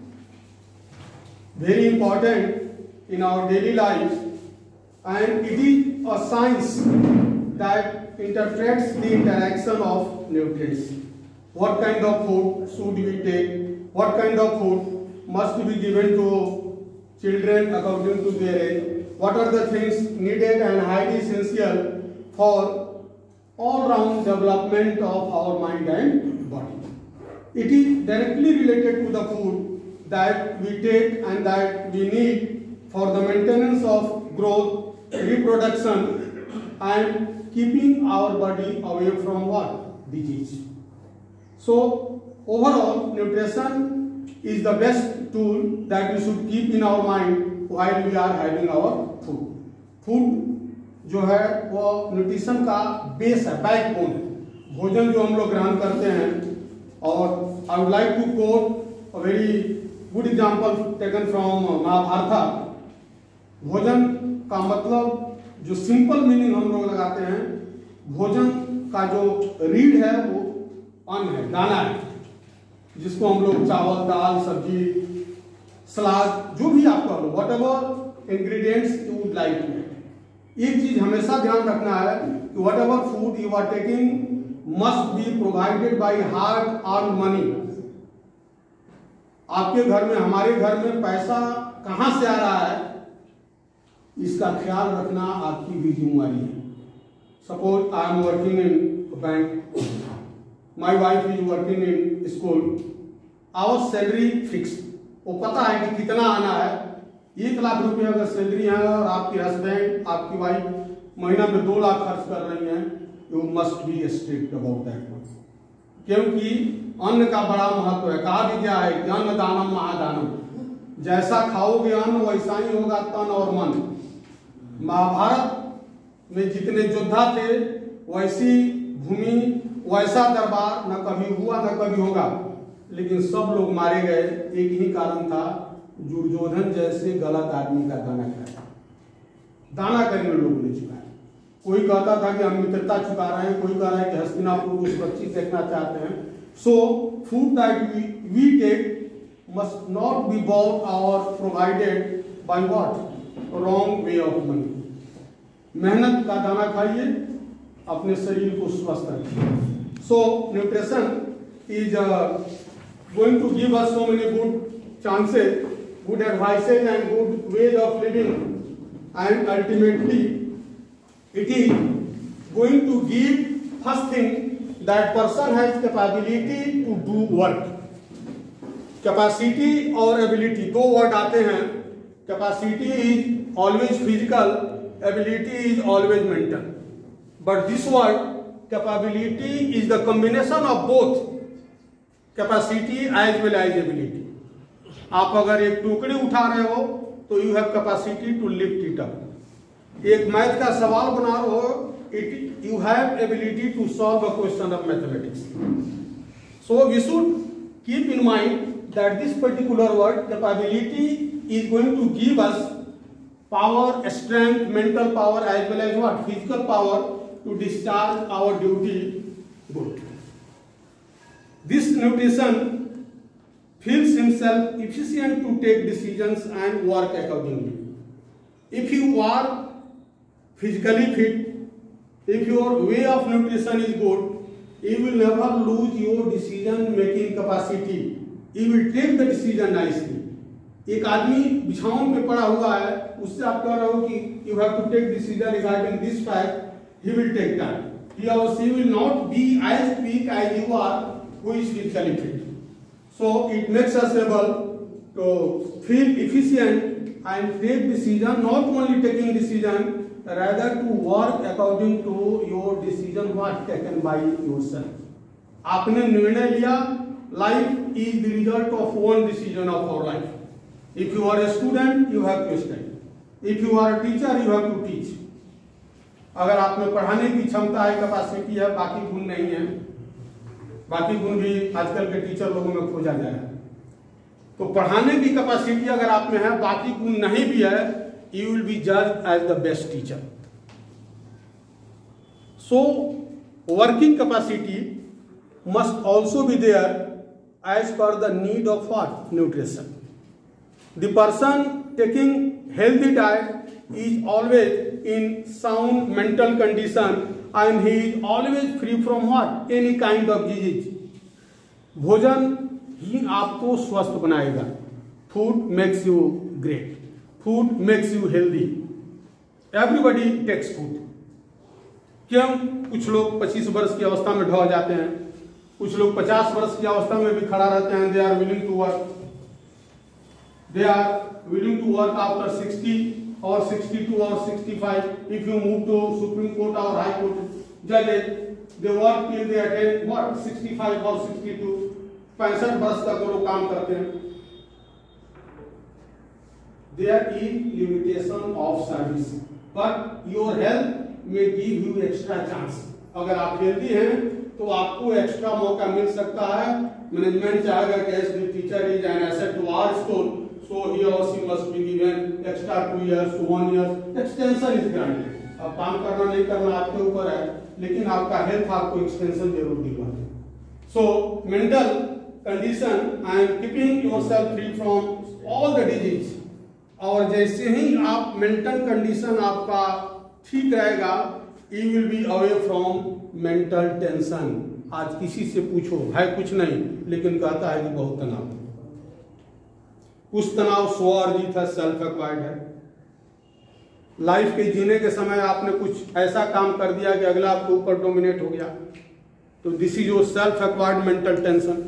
very important in our daily life, and it is a science that interprets the interaction of nutrients. What kind of food should we take? What kind of food must be given to children according to their age? What are the things needed and highly essential for all-round development of our mind and body? It is directly related to the food that we take and that we need for the maintenance of growth, reproduction, and keeping our body away from what? Disease. So overall, nutrition is the best tool that we should keep in our mind while we are having our food. Food जो है वो nutrition का base है, backbone है, भोजन जो हम लोग ग्रहण करते हैं. और I would like to quote a very good example taken from Mahabharata. भोजन का मतलब जो सिंपल मीनिंग हम लोग लगाते हैं, भोजन का जो रीड है वो अन्न है, दाना है, जिसको हम लोग चावल, दाल, सब्जी, सलाद, जो भी आप कह लो, whatever ingredients you would like to. एक चीज हमेशा ध्यान रखना है कि whatever food you are taking must be provided by hard earn money. आपके घर में, हमारे घर में पैसा कहां से आ रहा है, इसका ख्याल रखना आपकी भी जिम्मेदारी है. Suppose I am working in bank, my wife is working in school, our salary fix, वो पता है कि कितना आना है. 1 लाख रुपए अगर सैलरी है और आपके हस्बैंड, आपकी वाइफ महीना में 2 लाख खर्च कर रही हैं, you must be strict about that. क्योंकि अन्न का बड़ा महत्व है. कहा भी क्या है कि अन्न दानम महादानम, जैसा खाओगे अन्न वैसा ही होगा तन और मन. महाभारत में जितने योद्धा थे वैसी भूमि, वैसा दरबार न कभी हुआ न कभी होगा, लेकिन सब लोग मारे गए. एक ही कारण था, दुर्योधन जैसे गलत आदमी का दाना खाया. दाना करने लोगों ने चुकाया. कोई कहता था कि हम मित्रता चुका रहे हैं, कोई कह रहा है कि हस्तिनापुर को सुरक्षित देखना चाहते हैं. So food that we take must not be bought or provided by what? Wrong way of money. मेहनत का दाना खाइए, अपने शरीर को स्वस्थ रखिए. So nutrition is going to give us so many good chances, good advices and good ways of living, and ultimately it is going to give first thing that person has capability to do work. Capacity और ability दो word आते हैं. Capacity is always physical, ability is always mental. But this word capability is the combination of both capacity as well as ability. आप अगर एक टोकरी उठा रहे हो तो you have capacity to lift it up. एक मैथ का सवाल बना रहे हो, you have ability to solve a question of mathematics. So we should keep in mind that this particular word capability is going to give us power, strength, mental power as well as what? Physical power to discharge our duty good. This nutrition feels himself efficient to take decisions and work accordingly. If you are physically fit, if your way of nutrition is good, you will never lose your decision making capacity. He will take the decision nicely. एक आदमी बिछावन में पड़ा हुआ है, उससे आप कह रहे हो कि you have to take decision regarding this fact, he will take time. He or she will not be as weak as you are who is physically fit. So it makes us able to feel efficient and take decision, not only taking decision, rather to work according to your decision what taken by yourself. आपने निर्णय लिया. Life is the result of one decision of our life. If you are a student, you have to study. If you are a teacher, you have to teach. अगर आप में पढ़ाने की क्षमता है, कैपेसिटी है, बाकी गुण नहीं है, बाकी गुण भी आजकल के टीचर लोगों में खोजा जा रहा है. तो पढ़ाने की कैपेसिटी अगर आप में है, बाकी गुण नहीं भी है, you will be judged as the best teacher. So working capacity must also be there as per the need of what? Nutrition. The person taking healthy diet is always in sound mental condition and he is always free from what? Any kind of disease. भोजन ही आपको स्वस्थ बनाएगा. Food makes you great. Food makes you healthy. Everybody takes food. क्यों? कुछ लोग 25 वर्ष की अवस्था में ढह जाते हैं, कुछ लोग 50 वर्ष की अवस्था में भी खड़ा रहते हैं. They are willing to work. They are willing to work after 60 or 62 or 65. If you move to Supreme Court or High Court judges, they work till they attain what? 65 or 62. 65 वर्ष तक वो लोग काम करते हैं. There is limitation of service, but your health may give you extra chance. अगर आप healthy हैं तो आपको एक्स्ट्रा मौका मिल सकता है. मैनेजमेंट चाहेगा कि as the teacher is an asset to our school, so he or she must be given extra 2 years to 1 year extension is granted. अब काम करना नहीं करना आपके ऊपर है, लेकिन आपका हेल्थ आपको एक्सटेंशन जरूर देगा. So mental condition and keeping yourself free from all the disease. और जैसे ही आप मेंटल कंडीशन आपका ठीक रहेगा, you will be away from mental tension. आज किसी से पूछो, है कुछ नहीं, लेकिन कहता है कि बहुत तनाव. उस तनाव स्व अर्जित है, सेल्फ एक्वायर्ड है. लाइफ के जीने के समय आपने कुछ ऐसा काम कर दिया कि अगला आपके ऊपर डोमिनेट हो गया, तो this is your self acquired mental tension.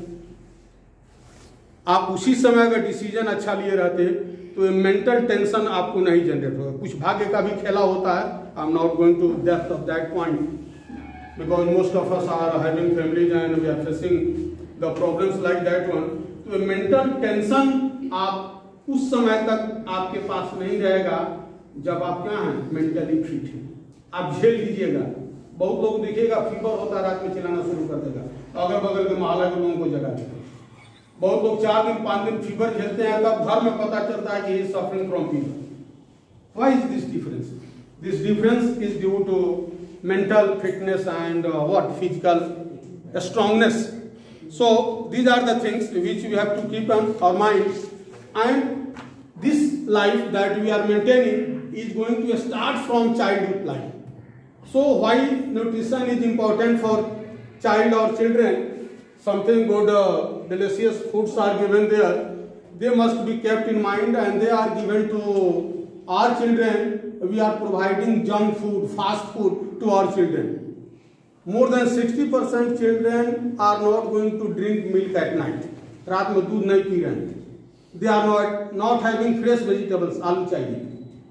आप उसी समय अगर डिसीजन अच्छा लिए रहते तो मेंटल टेंशन आपको नहीं जनरेट होगा. कुछ भाग्य का भी खेला होता है. I am not going to depth of that point because most of us are having families and we are facing the problems like that one. तो मेंटल टेंशन आप उस समय तक आपके पास नहीं रहेगा जब आप क्या हैं, मेंटली फिट हैं. आप झेल लीजिएगा. बहुत लोग देखिएगा फीवर होता है, रात में चिल्लाना शुरू कर देगा, अगल बगल के मोहल्ला के लोगों को जगा देगा. बहुत लोग 4 दिन 5 दिन फीवर झेलते हैं, तब घर में पता चलता है कि he is suffering from fever. Why is this difference? This difference is due to mental fitness and what physical strongness. So these are the things which we have to keep on our mind. And this life that we are maintaining is going to start from childhood life. So why nutrition is important for child or children? Something good, delicious foods are given there. They must be kept in mind and they are given to our children. We are providing junk food, fast food to our children. More than 60% children are not going to drink milk at night. रात में दूध नहीं P रहे हैं. They are not having fresh vegetables. आलू चाहिए,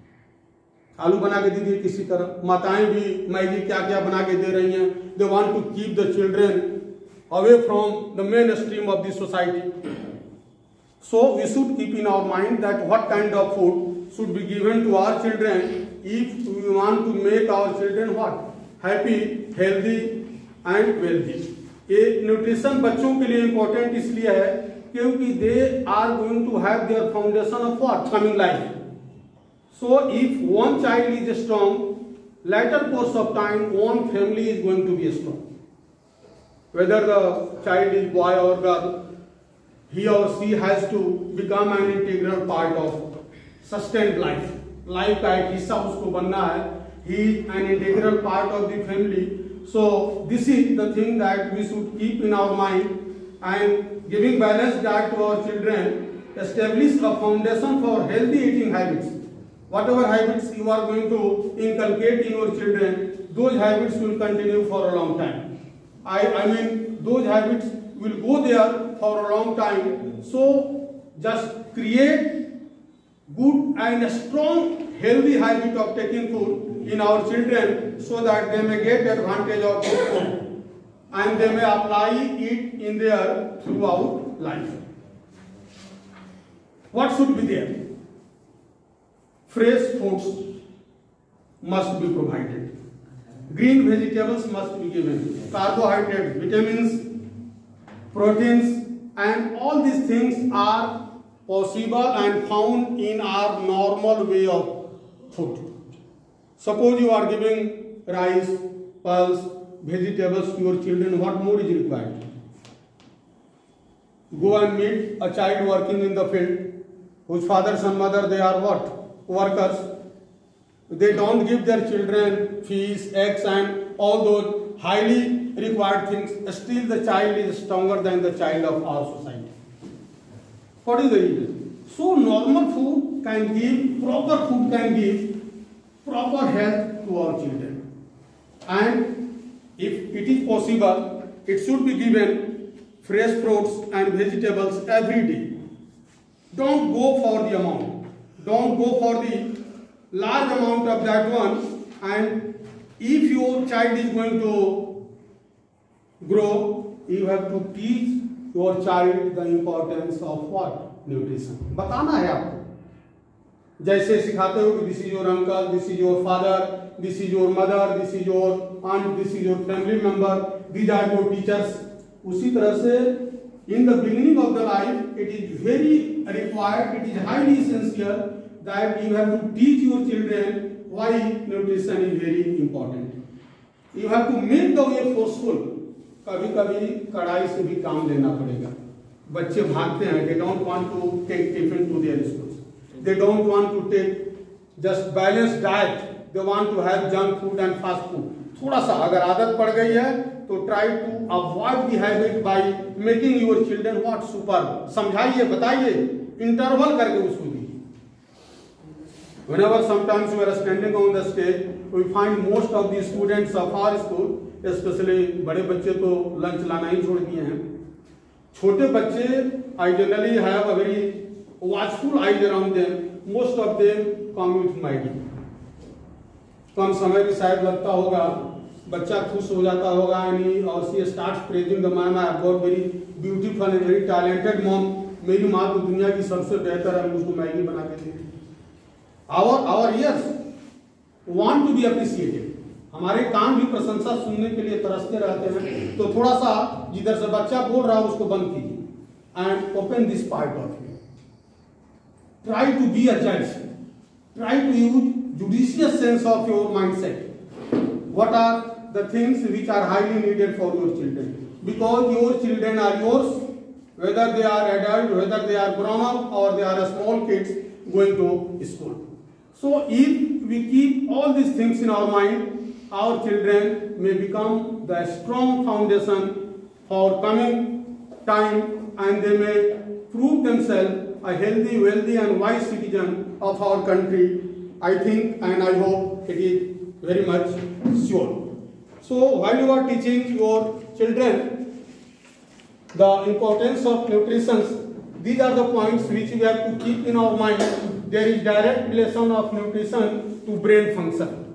आलू बना के दीजिए किसी तरह. माताएं भी मैगी क्या क्या बना के दे रही हैं. They want to keep the children away from the mainstream of the society. So we should keep in our mind that what kind of food should be given to our children if we want to make our children what? Happy, healthy and wealthy. ये nutrition बच्चों के लिए important इसलिए है क्योंकि they are going to have their foundation of what? Coming life. So if one child is strong, later course of time one family is going to be strong. Whether the child is boy or girl, he or she has to become an integral part of sustained life. Life का एक हिस्सा उसको बनना है. He is an integral part of the family. So this is the thing that we should keep in our mind, and giving balanced diet to our children, establish a foundation for healthy eating habits. Whatever habits you are going to inculcate in your children, those habits will continue for a long time. I mean, those habits will go there for a long time. So, just create good and strong, healthy habit of taking food in our children, so that they may get advantage of good food and they may apply it in their throughout life. What should be there? Fresh foods must be provided. Green vegetables must be given. Carbohydrates, vitamins, proteins, and all these things are possible and found in our normal way of food. Suppose you are giving rice, pulse, vegetables to your children, what more is required? Go and meet a child working in the field, whose fathers and mother, they are what? Workers. They don't give their children fish, eggs and all those highly required things. Still the child is stronger than the child of our society. What is the reason? So normal food can give, proper food can give proper health to our children. And if it is possible, it should be given fresh fruits and vegetables every day. Don't go for the amount. Don't go for the large amount of that one. And if your child is going to grow, you have to teach your child the importance of what? Nutrition. बताना है आपको. जैसे सिखाते हो कि this is your uncle, this is your father, this is your mother, this is your aunt, this is your family member, these are your teachers. उसी तरह से in the beginning of the life, it is very required, it is highly essential that you have to teach your children why nutrition is very important. You have to make the way forceful. कभी कभी कड़ाई से भी काम लेना पड़ेगा. बच्चे भागते हैं. They don't want to take tiffin to their schools. They don't want to take just balanced diet. They want to have junk food and fast food. थोड़ा सा अगर आदत पड़ गई है तो try to avoid the habit by making your children what? Superb. समझाइए, बताइए, interval करके उसको दीजिए. Whenever sometimes we are standing on the stage, we find most of the students of our school, especially बड़े बच्चे तो lunch लाना ही छोड़ दिए हैं. छोटे बच्चे I generally have a very watchful eyes around them. Most of them come with Maggi. कम समय भी शायद लगता होगा, बच्चा खुश हो जाता होगा और she starts praising the mom. I have got very beautiful and very talented mom. मेरी माँ तो दुनिया की सबसे बेहतर है, मुझको मैगी बना के देती. Our ears want to be appreciated. हमारे कान भी प्रशंसा सुनने के लिए तरसते रहते हैं. तो थोड़ा सा जिधर से बच्चा बोल रहा है उसको बंद कीजिए and open this part of you. Try to be a judge. Try to use judicious sense of your mindset. What are the things which are highly needed for your children? Because your children are yours, whether they are adult, whether they are grown up or they are small kids going to school. So if we keep all these things in our mind, our children may become the strong foundation for coming time, and they may prove themselves a healthy, wealthy and wise citizen of our country. I think and I hope it is very much sure. So while you are teaching your children the importance of nutrition, these are the points which we have to keep in our mind. There is direct relation of nutrition to brain function.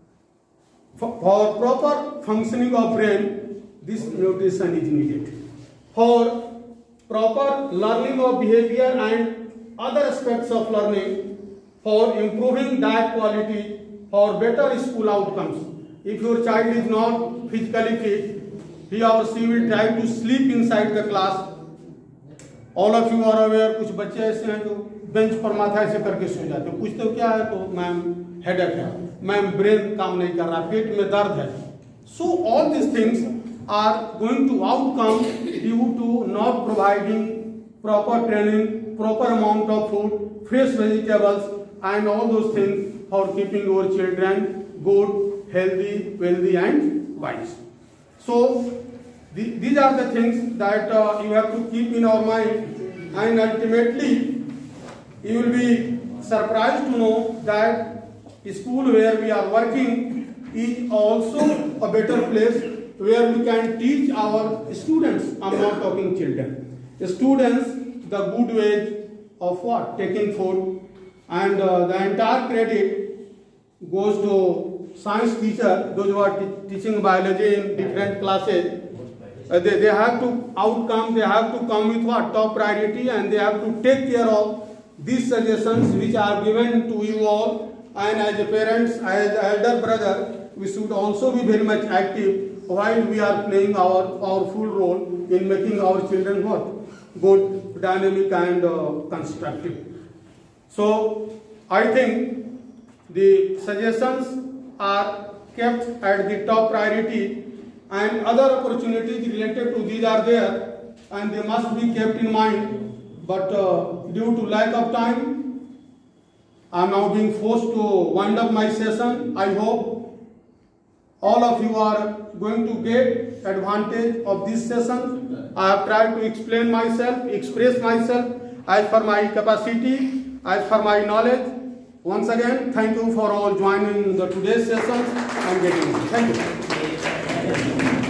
For proper functioning of brain, this nutrition is needed. For proper learning of behavior and other aspects of learning, for improving diet quality, for better school outcomes. If your child is not physically fit, he or she will try to sleep inside the class. All of you are aware, कुछ बच्चे ऐसे हैं जो bench पर माथा ऐसे करके सो जाते हैं. पूछते हो क्या है तो मैम हेडेक है, मैम ब्रेन काम नहीं कर रहा, पेट में दर्द है. So all these things are going to outcome due to not providing proper training, proper amount of food, fresh vegetables and all those things for keeping your children good, healthy, wealthy and wise. So these are the things that you have to keep in our mind, and ultimately you will be surprised to know that school where we are working is also a better place where we can teach our students. I am not talking children. Students the good ways of what? Taking food, and the entire credit goes to science teacher, those who are teaching biology in different classes. They have to outcome, they have to come with what? Top priority, and they have to take care of these suggestions which are given to you all. And as a parents, as elder brother, we should also be very much active while we are playing our full role in making our children what? Good, dynamic and constructive. So I think the suggestions are kept at the top priority and other opportunities related to these are there, and they must be kept in mind. But due to lack of time, I am now being forced to wind up my session. I hope all of you are going to get advantage of this session. I have tried to explain myself, express myself as per my capacity, as per my knowledge. Once again, thank you for all joining the today's session and getting it. Thank you.